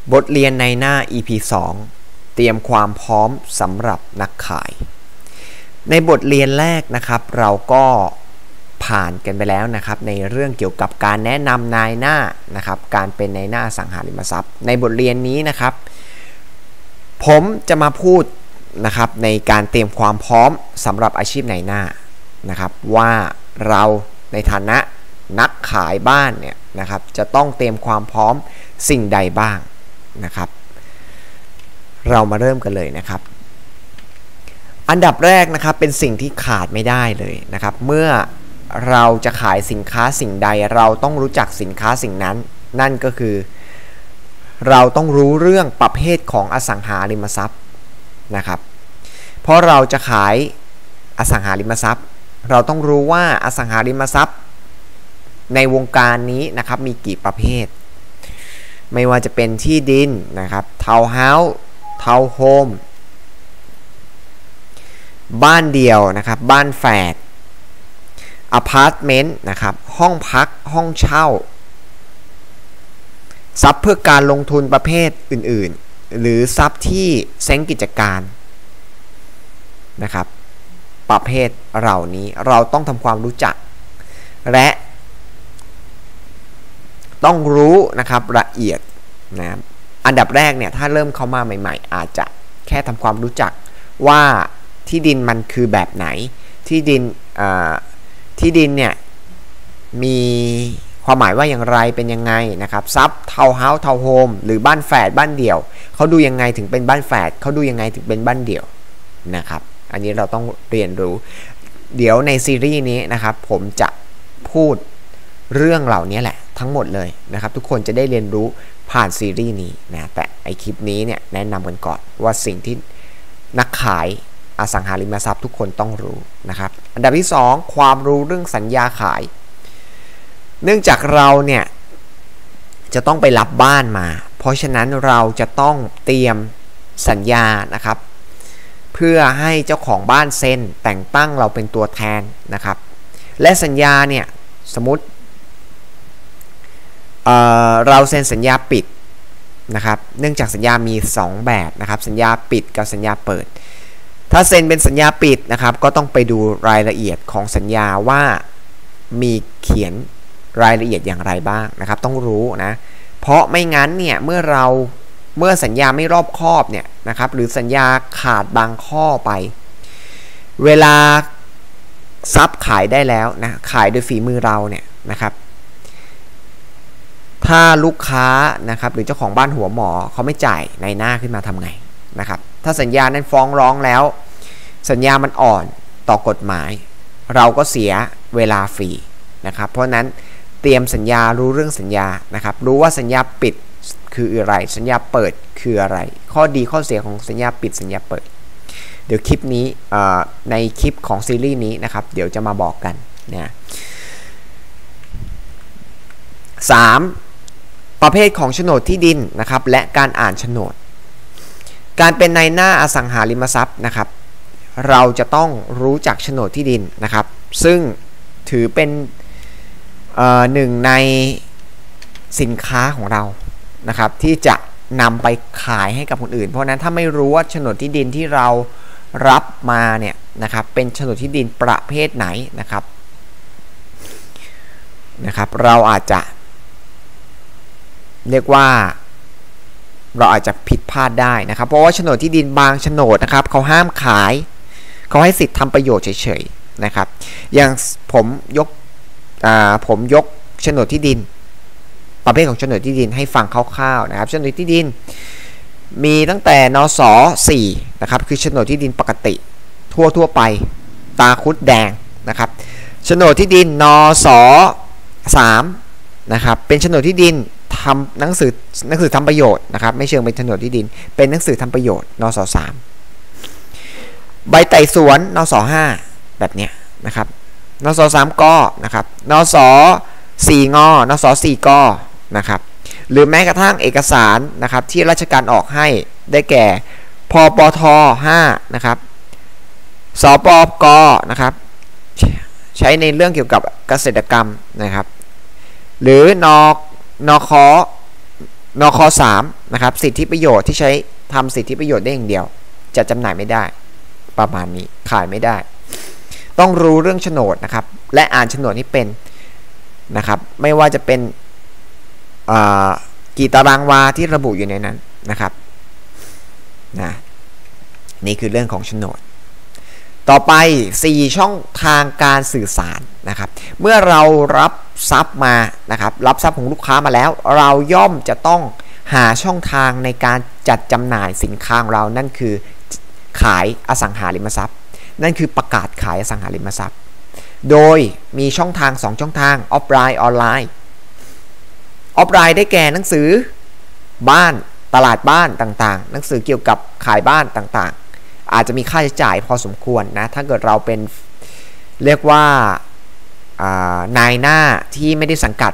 บทเรียนในหน้า EP 2 เตรียมความพร้อมสำหรับนักขายในบทเรียนแรกนะครับเราก็ผ่านกันไปแล้วนะครับในเรื่องเกี่ยวกับการแนะนำนายหน้านะครับการเป็นนายหน้าอสังหาริมทรัพย์ในบทเรียนนี้นะครับผมจะมาพูดนะครับในการเตรียมความพร้อมสำหรับอาชีพนายหน้านะครับว่าเราในฐานะนักขายบ้านเนี่ยนะครับจะต้องเตรียมความพร้อมสิ่งใดบ้างนะครับเรามาเริ่มกันเลยนะครับอันดับแรกนะครับเป็นสิ่งที่ขาดไม่ได้เลยนะครับเมื่อเราจะขายสินค้าสิ่งใดเราต้องรู้จักสินค้าสิ่งนั้นนั่นก็คือเราต้องรู้เรื่องประเภทของอสังหาริมทรัพย์นะครับเพราะเราจะขายอสังหาริมทรัพย์เราต้องรู้ว่าอสังหาริมทรัพย์ในวงการนี้นะครับมีกี่ประเภทไม่ว่าจะเป็นที่ดินนะครับทาวน์เฮาส์ทาวน์โฮมบ้านเดี่ยวนะครับบ้านแฝดอพาร์ตเมนต์นะครับห้องพักห้องเช่าทรัพย์เพื่อการลงทุนประเภทอื่นๆหรือทรัพย์ที่เซ้งกิจการนะครับประเภทเหล่านี้เราต้องทำความรู้จักและต้องรู้นะครับละเอียดนะอันดับแรกเนี่ยถ้าเริ่มเข้ามาใหม่ๆอาจจะแค่ทำความรู้จักว่าที่ดินมันคือแบบไหนที่ดินเนี่ยมีความหมายว่าอย่างไรเป็นยังไงนะครับทรัพย์ทาวน์เฮาส์ทาวน์โฮมหรือบ้านแฝดบ้านเดี่ยวเขาดูยังไงถึงเป็นบ้านแฝดเขาดูยังไงถึงเป็นบ้านเดี่ยวนะครับอันนี้เราต้องเรียนรู้เดี๋ยวในซีรีส์นี้นะครับผมจะพูดเรื่องเหล่านี้แหละทั้งหมดเลยนะครับทุกคนจะได้เรียนรู้ผ่านซีรีส์นี้นะแต่ไอคลิปนี้เนี่ยแนะนำกันก่อนว่าสิ่งที่นักขายอสังหาริมทรัพย์ทุกคนต้องรู้นะครับอันดับที่2ความรู้เรื่องสัญญาขายเนื่องจากเราเนี่ยจะต้องไปรับบ้านมาเพราะฉะนั้นเราจะต้องเตรียมสัญญานะครับเพื่อให้เจ้าของบ้านเซ็นแต่งตั้งเราเป็นตัวแทนนะครับและสัญญาเนี่ยสมมติเราเซ็นสัญญาปิดนะครับเนื่องจากสัญญามี2แบบนะครับสัญญาปิดกับสัญญาเปิดถ้าเซ็นเป็นสัญญาปิดนะครับก็ต้องไปดูรายละเอียดของสัญญาว่ามีเขียนรายละเอียดอย่างไรบ้างนะครับต้องรู้นะเพราะไม่งั้นเนี่ยเมื่อสัญญาไม่รอบคอบเนี่ยนะครับหรือสัญญาขาดบางข้อไปเวลาทรัพย์ขายได้แล้วนะขายโดยฝีมือเราเนี่ยนะครับถ้าลูกค้านะครับหรือเจ้าของบ้านหัวหมอเขาไม่จ่ายในหน้าขึ้นมาทำไงนะครับถ้าสัญญานั้นฟ้องร้องแล้วสัญญามันอ่อนต่อกฎหมายเราก็เสียเวลาฟรีนะครับเพราะนั้นเตรียมสัญญารู้เรื่องสัญญานะครับรู้ว่าสัญญาปิดคืออะไรสัญญาเปิดคืออะไรข้อดีข้อเสียของสัญญาปิดสัญญาเปิดเดี๋ยวคลิปนี้ในคลิปของซีรีส์นี้นะครับเดี๋ยวจะมาบอกกันนะ3ประเภทของโฉนดที่ดินนะครับและการอ่านโฉนดการเป็นนายหน้าอสังหาริมทรัพย์นะครับเราจะต้องรู้จักโฉนดที่ดินนะครับซึ่งถือเป็นหนึ่งในสินค้าของเรานะครับที่จะนำไปขายให้กับคนอื่นเพราะนั้นถ้าไม่รู้ว่าโฉนดที่ดินที่เรารับมาเนี่ยนะครับเป็นโฉนดที่ดินประเภทไหนนะครับเราอาจจะเรียกว่าเราอาจจะผิดพลาดได้นะครับเพราะว่าโฉนดที่ดินบางโฉนดนะครับเขาห้ามขายเขาให้สิทธิ์ทำประโยชน์เฉยๆนะครับอย่างผมยกโฉนดที่ดินประเภทของโฉนดที่ดินให้ฟังคร่าวๆนะครับโฉนดที่ดินมีตั้งแต่นศ4นะครับคือโฉนดที่ดินปกติทั่วไปตาคุดแดงนะครับโฉนดที่ดินนศ3นะครับเป็นโฉนดที่ดินทำหนังสือทำประโยชน์นะครับไม่เชิงเป็นโฉนดที่ดินเป็นหนังสือทำประโยชน์นศ3ใบไต่สวนนศ5แบบเนี้ยนะครับนศ3กนะครับนศ4งนศ4กนะครับหรือแม้กระทั่งเอกสารนะครับที่ราชการออกให้ได้แก่พปท5นะครับสปกนะครับใช้ในเรื่องเกี่ยวกับเกษตรกรรมนะครับหรือนคนค3นะครับสิทธิประโยชน์ที่ใช้ทำสิทธิประโยชน์ได้อย่างเดียวจะจำหน่ายไม่ได้ประมาณนี้ขายไม่ได้ต้องรู้เรื่องโฉนดนะครับและอ่านโฉนดให้เป็นนะครับไม่ว่าจะเป็นกี่ตารางวาที่ระบุอยู่ในนั้นนะครับนะนี่คือเรื่องของโฉนดต่อไป4ช่องทางการสื่อสารนะครับเมื่อเรารับทรัพย์มานะครับรับทรัพย์ของลูกค้ามาแล้วเราย่อมจะต้องหาช่องทางในการจัดจำหน่ายสินค้าของเรานั่นคือขายอสังหาริมทรัพย์นั่นคือประกาศขายอสังหาริมทรัพย์โดยมีช่องทาง2ช่องทางออฟไลน์ออนไลน์ออฟไลน์ได้แก่หนังสือบ้านตลาดบ้านต่างๆหนังสือเกี่ยวกับขายบ้านต่างๆอาจจะมีค่าใช้จ่ายพอสมควรนะถ้าเกิดเราเป็นเรียกว่านายหน้าที่ไม่ได้สังกัด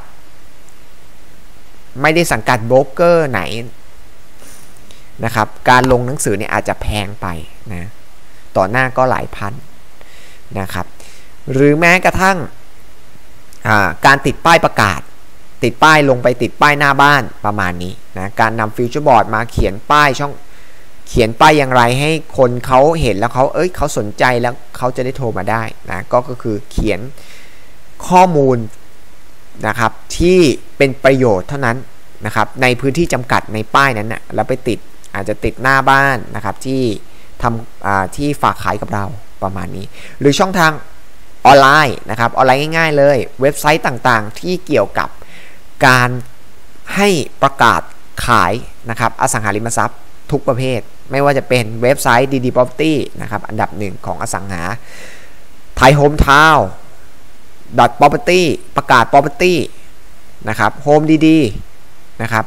โบรกเกอร์ไหนนะครับการลงหนังสือเนี่ยอาจจะแพงไปนะต่อหน้าก็หลายพันนะครับหรือแม้กระทั่งการติดป้ายประกาศติดป้ายลงไปติดป้ายหน้าบ้านประมาณนี้นะการนำฟิวเจอร์บอร์ดมาเขียนป้ายอย่างไรให้คนเขาเห็นแล้วเขาสนใจแล้วเขาจะได้โทรมาได้นะก็คือเขียนข้อมูลนะครับที่เป็นประโยชน์เท่านั้นนะครับในพื้นที่จำกัดในป้ายนั้นนะแล้วไปติดอาจจะติดหน้าบ้านนะครับที่ฝากขายกับเราประมาณนี้หรือช่องทางออนไลน์นะครับออนไลน์ง่ายๆเลยเว็บไซต์ต่างๆที่เกี่ยวกับการให้ประกาศขายนะครับอสังหาริมทรัพย์ทุกประเภทไม่ว่าจะเป็นเว็บไซต์ DD Property นะครับอันดับ1ของอสังหา Thai Home Town .property ประกาศ property นะครับ Home DD นะครับ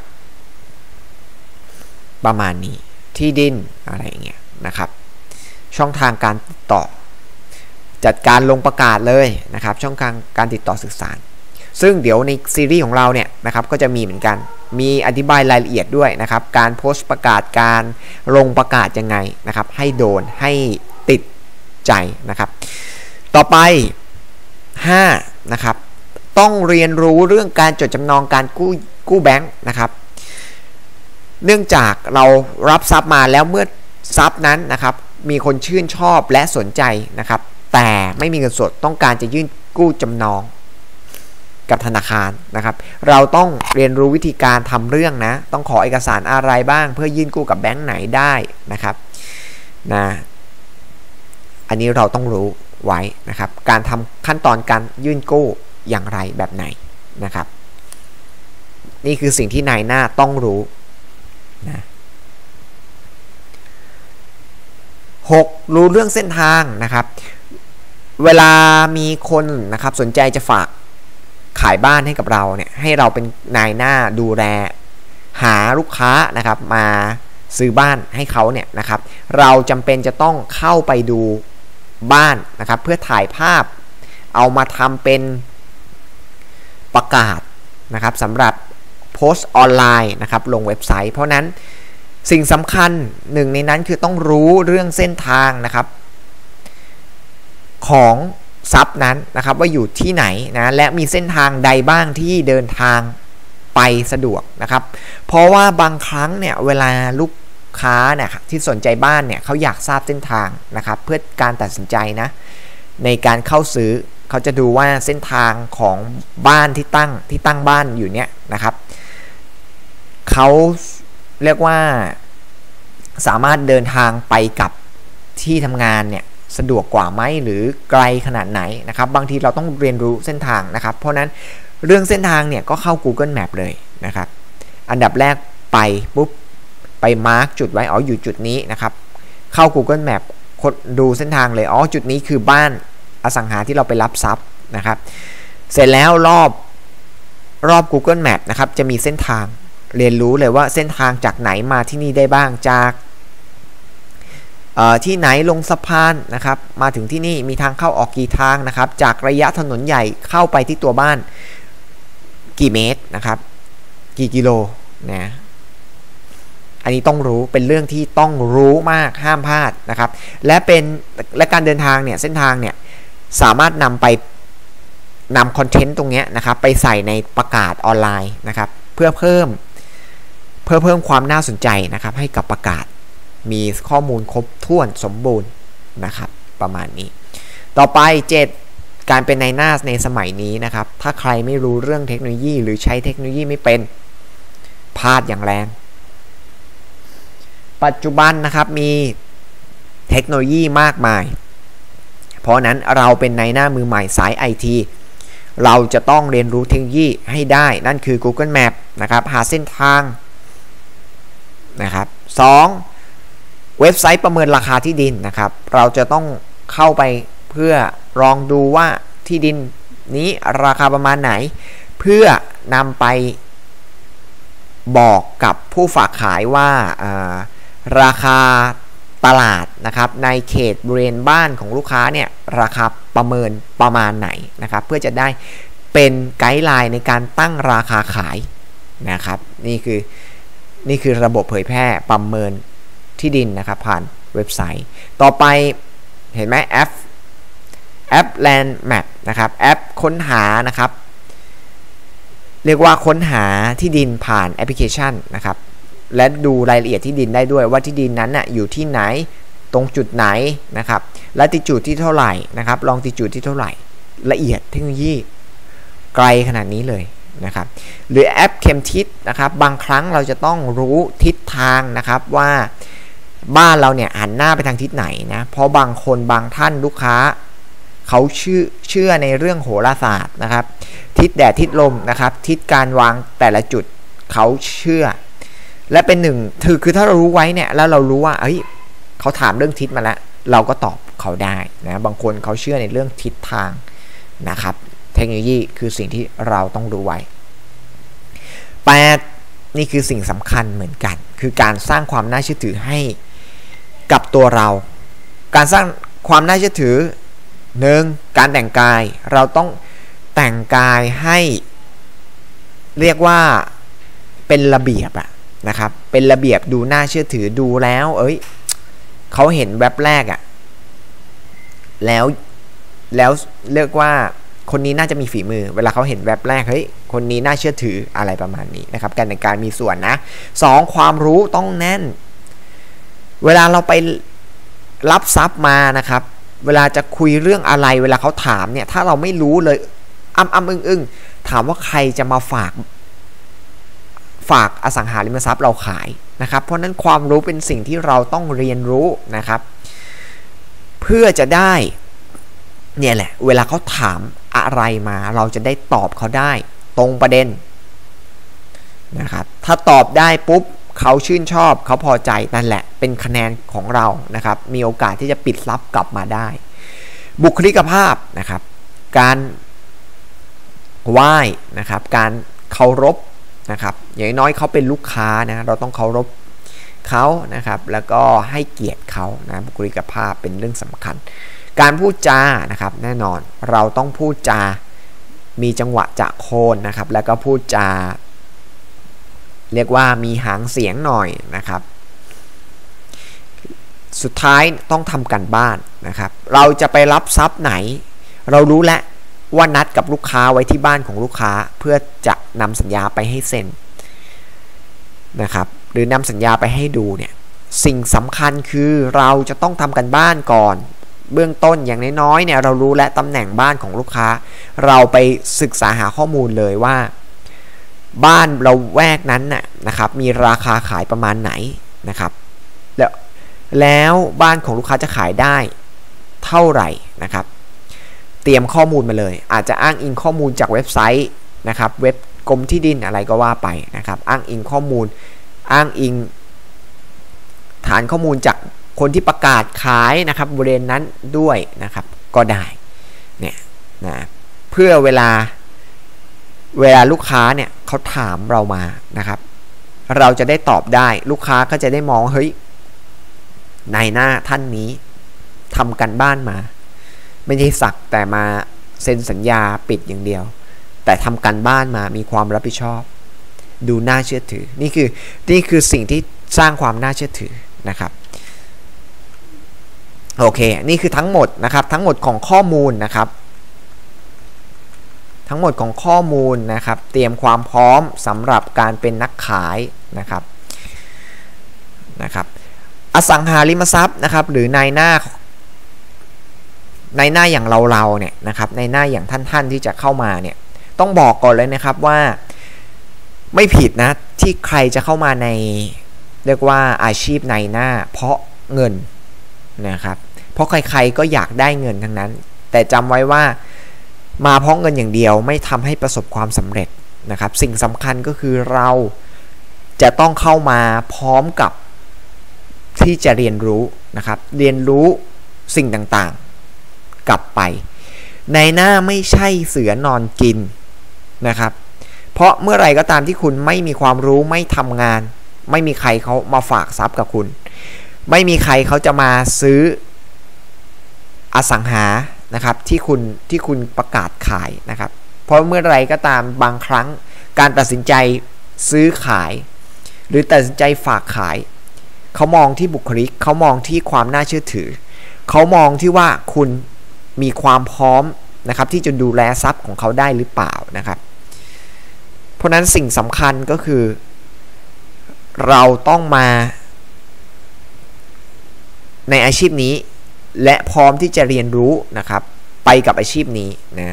ประมาณนี้ที่ดินอะไรอย่างเงี้ยนะครับช่องทางการติดต่อจัดการลงประกาศเลยนะครับช่องทางการติดต่อสื่อสารซึ่งเดี๋ยวในซีรีส์ของเราเนี่ยนะครับก็จะมีเหมือนกันมีอธิบายรายละเอียดด้วยนะครับการโพสต์ประกาศการลงประกาศยังไงนะครับให้โดนให้ติดใจนะครับต่อไป5นะครับต้องเรียนรู้เรื่องการจดจำนองการกู้แบงค์นะครับเนื่องจากเรารับทรัพย์มาแล้วเมื่อทรัพย์นั้นนะครับมีคนชื่นชอบและสนใจนะครับแต่ไม่มีเงินสดต้องการจะยื่นกู้จำนองกับธนาคารนะครับเราต้องเรียนรู้วิธีการทำเรื่องนะต้องขอเอกสารอะไรบ้างเพื่อยื่นกู้กับแบงค์ไหนได้นะครับนะอันนี้เราต้องรู้ไว้นะครับการทำขั้นตอนการยื่นกู้อย่างไรแบบไหนนะครับนี่คือสิ่งที่นายหน้าต้องรู้นะ6รู้เรื่องเส้นทางนะครับเวลามีคนนะครับสนใจจะฝากขายบ้านให้กับเราเนี่ยให้เราเป็นนายหน้าดูแลหาลูกค้านะครับมาซื้อบ้านให้เขาเนี่ยนะครับเราจำเป็นจะต้องเข้าไปดูบ้านนะครับเพื่อถ่ายภาพเอามาทำเป็นประกาศนะครับสำหรับโพสต์ออนไลน์นะครับลงเว็บไซต์เพราะนั้นสิ่งสำคัญหนึ่งในนั้นคือต้องรู้เรื่องเส้นทางนะครับของทรัพย์นั้นนะครับว่าอยู่ที่ไหนนะและมีเส้นทางใดบ้างที่เดินทางไปสะดวกนะครับเพราะว่าบางครั้งเนี่ยเวลาลูกค้าเนี่ยที่สนใจบ้านเนี่ยเขาอยากทราบเส้นทางนะครับเพื่อการตัดสินใจนะในการเข้าซื้อเขาจะดูว่าเส้นทางของบ้านที่ตั้งบ้านอยู่เนี่ยนะครับเขาเรียกว่าสามารถเดินทางไปกับที่ทำงานเนี่ยสะดวกกว่าไหมหรือไกลขนาดไหนนะครับบางทีเราต้องเรียนรู้เส้นทางนะครับเพราะนั้นเรื่องเส้นทางเนี่ยก็เข้า Google Map เลยนะครับอันดับแรกไปปุ๊บไปมาร์กจุดไว้อยู่จุดนี้นะครับเข้า Google Map ดูเส้นทางเลยจุดนี้คือบ้านอสังหาที่เราไปรับทรัพย์นะครับเสร็จแล้วรอบ Google Map นะครับจะมีเส้นทางเรียนรู้เลยว่าเส้นทางจากไหนมาที่นี่ได้บ้างจากที่ไหนลงสะพานนะครับมาถึงที่นี่มีทางเข้าออกกี่ทางนะครับจากระยะถนนใหญ่เข้าไปที่ตัวบ้านกี่เมตรนะครับกี่กิโลนะอันนี้ต้องรู้เป็นเรื่องที่ต้องรู้มากห้ามพลาดนะครับและการเดินทางเนี่ยเส้นทางเนี่ยสามารถนำคอนเทนต์ตรงนี้นะครับไปใส่ในประกาศออนไลน์นะครับเพื่อเพิ่มเพื่อเพิ่มความน่าสนใจนะครับให้กับประกาศมีข้อมูลครบถ้วนสมบูรณ์นะครับประมาณนี้ต่อไป 7 การเป็นนายหน้าในสมัยนี้นะครับถ้าใครไม่รู้เรื่องเทคโนโลยีหรือใช้เทคโนโลยีไม่เป็นพลาดอย่างแรงปัจจุบันนะครับมีเทคโนโลยีมากมายเพราะนั้นเราเป็นนายหน้ามือใหม่สาย IT เราจะต้องเรียนรู้เทคโนโลยีให้ได้นั่นคือ Google Map นะครับหาเส้นทางนะครับ2เว็บไซต์ประเมินราคาที่ดินนะครับเราจะต้องเข้าไปเพื่อลองดูว่าที่ดินนี้ราคาประมาณไหนเพื่อนำไปบอกกับผู้ฝากขายว่าราคาตลาดนะครับในเขตบริเวณบ้านของลูกค้าเนี่ยราคาประเมินประมาณไหนนะครับเพื่อจะได้เป็นไกด์ไลน์ในการตั้งราคาขายนะครับนี่คือระบบเผยแพร่ประเมินที่ดินนะครับผ่านเว็บไซต์ต่อไปเห็นไหมแอป Land Map นะครับแอปค้นหานะครับเรียกว่าค้นหาที่ดินผ่านแอปพลิเคชันนะครับและดูรายละเอียดที่ดินได้ด้วยว่าที่ดินนั้นน่ะอยู่ที่ไหนตรงจุดไหนนะครับlatitudeที่เท่าไหร่นะครับ longitudeที่เท่าไหร่ละเอียดเทคโนโลยีไกลขนาดนี้เลยนะครับหรือแอปเข็มทิศนะครับบางครั้งเราจะต้องรู้ทิศทางนะครับว่าบ้านเราเนี่ยหันหน้าไปทางทิศไหนนะเพราะบางคนบางท่านลูกค้าเขาเชื่อในเรื่องโหราศาสตร์นะครับทิศแดดทิศลมนะครับทิศการวางแต่ละจุดเขาเชื่อและเป็นหนึ่งคือถ้าเรารู้ไว้เนี่ยแล้วเรารู้ว่าเขาถามเรื่องทิศมาแล้วเราก็ตอบเขาได้นะบางคนเขาเชื่อในเรื่องทิศทางนะครับเทคโนโลยีคือสิ่งที่เราต้องรู้ไว้8นี่คือสิ่งสำคัญเหมือนกันคือการสร้างความน่าเชื่อถือให้กับตัวเราการสร้างความน่าเชื่อถือ1การแต่งกายเราต้องแต่งกายให้เรียกว่าเป็นระเบียบนะครับเป็นระเบียบดูน่าเชื่อถือดูแล้วเขาเห็นแว็บแรกแล้วเรียกว่าคนนี้น่าจะมีฝีมือเวลาเขาเห็นแว็บแรกคนนี้น่าเชื่อถืออะไรประมาณนี้นะครับการแต่งกายมีส่วนนะ2ความรู้ต้องแน่นเวลาเราไปรับทรัพย์มานะครับเวลาจะคุยเรื่องอะไรเวลาเขาถามเนี่ยถ้าเราไม่รู้เลยอึ้งถามว่าใครจะมาฝากอสังหาริมทรัพย์เราขายนะครับเพราะนั้นความรู้เป็นสิ่งที่เราต้องเรียนรู้นะครับเพื่อจะได้เนี่ยแหละเวลาเขาถามอะไรมาเราจะได้ตอบเขาได้ตรงประเด็นนะครับถ้าตอบได้ปุ๊บเขาชื่นชอบเขาพอใจนั่นแหละเป็นคะแนนของเรานะครับมีโอกาสที่จะปิดลับกลับมาได้บุคลิกภาพนะครับการไหว้นะครับการเคารพนะครับอย่างน้อยเขาเป็นลูกค้านะเราต้องเคารพเขานะครับแล้วก็ให้เกียรติเขานะบุคลิกภาพเป็นเรื่องสำคัญการพูดจานะครับแน่นอนเราต้องพูดจามีจังหวะจะโคนนะครับแล้วก็พูดจาเรียกว่ามีหางเสียงหน่อยนะครับสุดท้ายต้องทำกันบ้านนะครับเราจะไปรับทรัพย์ไหนเรารู้แล้วว่านัดกับลูกค้าไว้ที่บ้านของลูกค้าเพื่อจะนำสัญญาไปให้เซ็นนะครับหรือนำสัญญาไปให้ดูเนี่ยสิ่งสำคัญคือเราจะต้องทำกันบ้านก่อนเบื้องต้นอย่างน้อยๆเนี่ยเรารู้และตำแหน่งบ้านของลูกค้าเราไปศึกษาหาข้อมูลเลยว่าบ้านเราแวกนั้นนะครับมีราคาขายประมาณไหนนะครับแล้วบ้านของลูกค้าจะขายได้เท่าไหร่นะครับเตรียมข้อมูลมาเลยอาจจะอ้างอิงข้อมูลจากเว็บไซต์นะครับเว็บกรมที่ดินอะไรก็ว่าไปนะครับอ้างอิงข้อมูลอ้างอิงฐานข้อมูลจากคนที่ประกาศขายนะครับบริเวณนั้นด้วยนะครับก็ได้เนี่ยนะเพื่อเวลาลูกค้าเนี่ยเขาถามเรามานะครับเราจะได้ตอบได้ลูกค้าก็จะได้มองนายหน้าท่านนี้ทำกันบ้านมาไม่ใช่สักแต่มาเซ็นสัญญาปิดอย่างเดียวแต่ทำกันบ้านมามีความรับผิดชอบดูน่าเชื่อถือนี่คือสิ่งที่สร้างความน่าเชื่อถือนะครับโอเคนี่คือทั้งหมดนะครับทั้งหมดของข้อมูลนะครับทั้งหมดของข้อมูลนะครับเตรียมความพร้อมสำหรับการเป็นนักขายนะครับนะครับอสังหาริมทรัพย์นะครับหรือนายหน้าอย่างเราเนี่ยนะครับนายหน้าอย่างท่านที่จะเข้ามาเนี่ยต้องบอกก่อนเลยนะครับว่าไม่ผิดนะที่ใครจะเข้ามาในเรียกว่าอาชีพนายหน้าเพราะเงินนะครับเพราะใครๆก็อยากได้เงินทั้งนั้นแต่จำไว้ว่ามาเพราะเงินอย่างเดียวไม่ทำให้ประสบความสำเร็จนะครับสิ่งสำคัญก็คือเราจะต้องเข้ามาพร้อมกับที่จะเรียนรู้นะครับเรียนรู้สิ่งต่างๆกลับไปในหน้าไม่ใช่เสือนอนกินนะครับเพราะเมื่อไหร่ก็ตามที่คุณไม่มีความรู้ไม่ทำงานไม่มีใครเขามาฝากทรัพย์กับคุณไม่มีใครเขาจะมาซื้ออสังหานะครับที่คุณประกาศขายนะครับเพราะเมื่อไรก็ตามบางครั้งการตัดสินใจซื้อขายหรือตัดสินใจฝากขายเขามองที่บุคลิกเขามองที่ความน่าเชื่อถือเขามองที่ว่าคุณมีความพร้อมนะครับที่จะดูแลทรัพย์ของเขาได้หรือเปล่านะครับเพราะนั้นสิ่งสำคัญก็คือเราต้องมาในอาชีพนี้และพร้อมที่จะเรียนรู้นะครับไปกับอาชีพนี้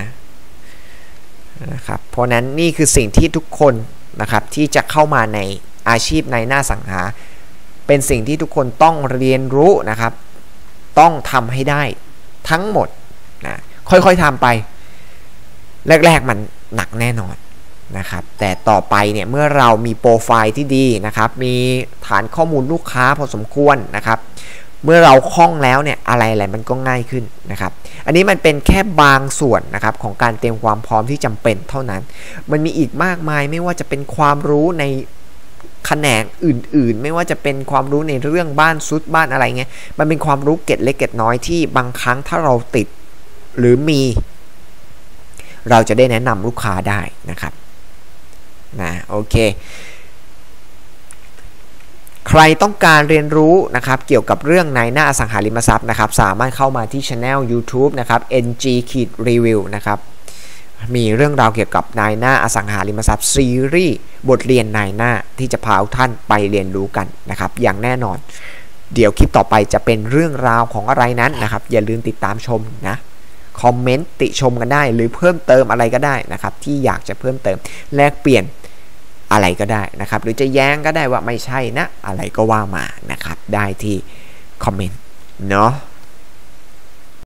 นะครับเพราะนั้นนี่คือสิ่งที่ทุกคนนะครับที่จะเข้ามาในอาชีพในหน้าสังหาเป็นสิ่งที่ทุกคนต้องเรียนรู้นะครับต้องทำให้ได้ทั้งหมดนะค่อยๆทำไปแรกๆมันหนักแน่นอนนะครับแต่ต่อไปเนี่ยเมื่อเรามีโปรไฟล์ที่ดีนะครับมีฐานข้อมูลลูกค้าพอสมควรนะครับเมื่อเราคล่องแล้วเนี่ยอะไรมันก็ง่ายขึ้นนะครับอันนี้มันเป็นแค่บางส่วนนะครับของการเตรียมความพร้อมที่จำเป็นเท่านั้นมันมีอีกมากมายไม่ว่าจะเป็นความรู้ในแขนงอื่นๆไม่ว่าจะเป็นความรู้ในเรื่องบ้านซุดบ้านอะไรเงี้ยมันเป็นความรู้เกร็ดเล็กเกร็ดน้อยที่บางครั้งถ้าเราติดหรือมีเราจะได้แนะนำลูกค้าได้นะครับโอเคใครต้องการเรียนรู้นะครับเกี่ยวกับเรื่องในหน้าอสังหาริมทรัพย์นะครับสามารถเข้ามาที่ Channel YouTube นะครับ ng-review นะครับมีเรื่องราวเกี่ยวกับนายหน้าอสังหาริมทรัพย์ซีรีส์บทเรียนนายหน้าที่จะพาท่านไปเรียนรู้กันนะครับอย่างแน่นอนเดี๋ยวคลิปต่อไปจะเป็นเรื่องราวของอะไรนั้นนะครับอย่าลืมติดตามชมนะคอมเมนต์ติชมกันได้หรือเพิ่มเติมอะไรก็ได้นะครับที่อยากจะเพิ่มเติมแลกเปลี่ยนอะไรก็ได้นะครับหรือจะแย้งก็ได้ว่าไม่ใช่นะอะไรก็ว่ามานะครับได้ที่คอมเมนต์เนาะ